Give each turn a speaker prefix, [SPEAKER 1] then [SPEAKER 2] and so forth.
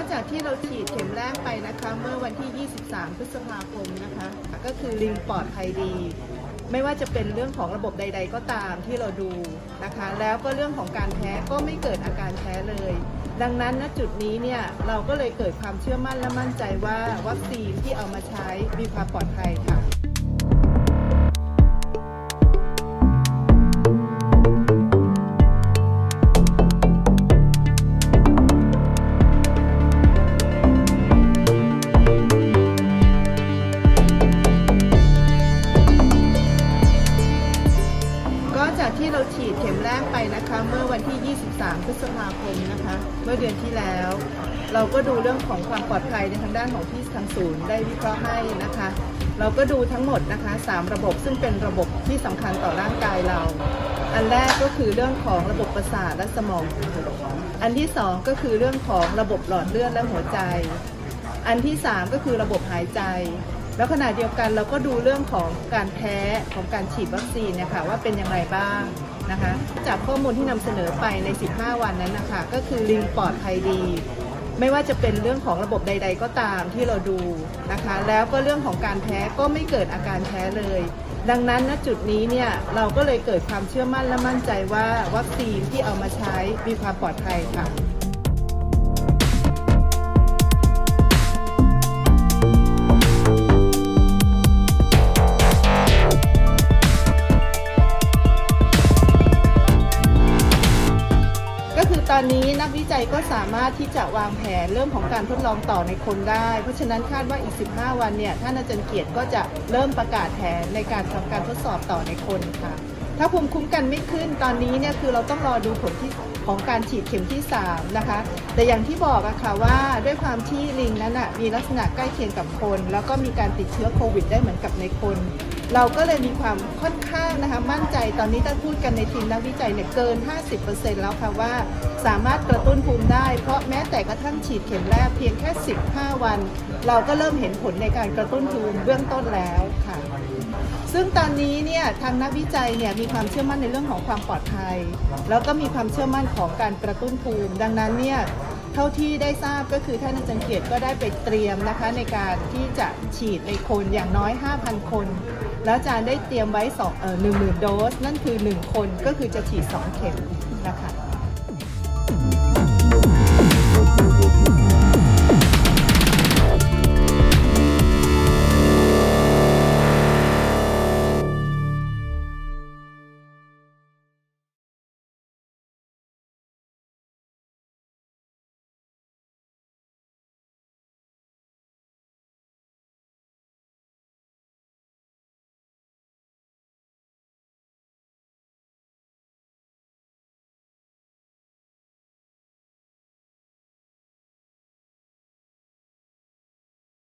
[SPEAKER 1] จากที่เราฉีดเข็มแรกไปนะคะเมื่อวันที่ 23 พฤษภาคมนะคะก็คือลิงปลอดภัยดีไม่ว่าจะเป็นเรื่องของระบบใดๆก็ตามที่เราดูนะคะแล้วก็เรื่องของการแพ้ก็ไม่เกิดอาการแพ้เลยดังนั้นณจุดนี้เนี่ยเราก็เลยเกิดความเชื่อมั่นและมั่นใจว่าวัคซีนที่เอามาใช้มีความปลอดภัยค่ะจากที่เราฉีดเข็มแรกไปนะคะเมื่อวันที่ 23 พฤษภาคมนะคะเมื่อเดือนที่แล้วเราก็ดูเรื่องของความปลอดภัยในทางด้านของที่ทางศูนย์ได้วิเคราะห์ให้นะคะเราก็ดูทั้งหมดนะคะ3ระบบซึ่งเป็นระบบที่สำคัญต่อร่างกายเราอันแรกก็คือเรื่องของระบบประสาทและสมองอันที่2ก็คือเรื่องของระบบหลอดเลือดและหัวใจอันที่3ก็คือระบบหายใจแล้วขณะเดียวกันเราก็ดูเรื่องของการแพ้ของการฉีดวัคซีนเนี่ยค่ะว่าเป็นอย่างไรบ้างนะคะจากข้อมูลที่นำเสนอไปใน15วันนั้นนะคะก็คือลิงปลอดภัยดีไม่ว่าจะเป็นเรื่องของระบบใดๆก็ตามที่เราดูนะคะแล้วก็เรื่องของการแพ้ก็ไม่เกิดอาการแพ้เลยดังนั้นณจุดนี้เนี่ยเราก็เลยเกิดความเชื่อมั่นและมั่นใจว่าวัคซีนที่เอามาใช้มีความปลอดภัยค่ะตอนนี้นักวิจัยก็สามารถที่จะวางแผนเรื่องของการทดลองต่อในคนได้เพราะฉะนั้นคาดว่าอีก15วันเนี่ยท่านอาจารย์เกียรติก็จะเริ่มประกาศแผนในการทำการทดสอบต่อในคนค่ะถ้าภูมิคุ้มกันไม่ขึ้นตอนนี้เนี่ยคือเราต้องรอดูผลที่ของการฉีดเข็มที่3นะคะแต่อย่างที่บอกอะค่ะว่าด้วยความที่ลิงนั้นมีลักษณะใกล้เคียงกับคนแล้วก็มีการติดเชื้อโควิดได้เหมือนกับในคนเราก็เลยมีความค่อนข้างนะคะมั่นใจตอนนี้ถ้าพูดกันในทีมนักวิจัยเนี่ยเกิน 50% แล้วค่ะว่าสามารถกระตุ้นภูมิได้เพราะแม้แต่กระทั่งฉีดเข็มแรกเพียงแค่15วันเราก็เริ่มเห็นผลในการกระตุ้นภูมิเบื้องต้นแล้วค่ะซึ่งตอนนี้เนี่ยทางนักวิจัยเนี่ยมีความเชื่อมั่นในเรื่องของความปลอดภัยแล้วก็มีความเชื่อมั่นของการกระตุ้นภูมิดังนั้นเนี่ยเท่าที่ได้ทราบก็คือท่านอาจารย์เกียรติก็ได้ไปเตรียมนะคะในการที่จะฉีดในคนอย่างน้อย 5,000 คนแล้วอาจารย์ได้เตรียมไว้10,000 โดสนั่นคือ1คนก็คือจะฉีด2 เข็มนะคะ